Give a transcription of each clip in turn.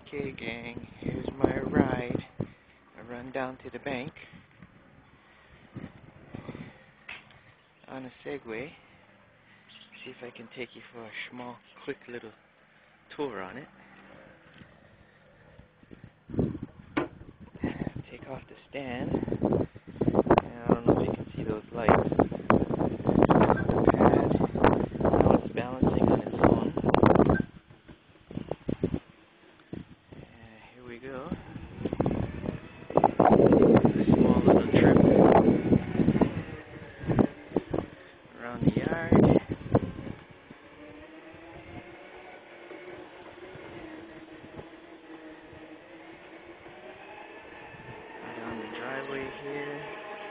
Okay, gang, here's my ride. I run down to the bank on a Segway. See if I can take you for a small, quick little tour on it. Take off the stand. And I don't know if you can see those lights. The pad. Now it's balancing on its own. Here we go. A small little trip around the yard. Down the driveway here.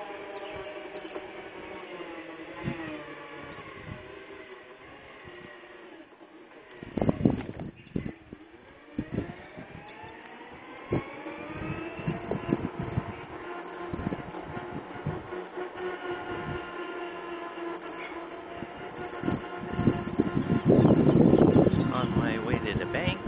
On my way to the bank.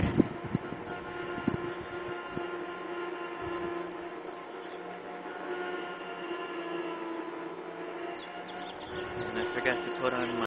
And I forgot to put on my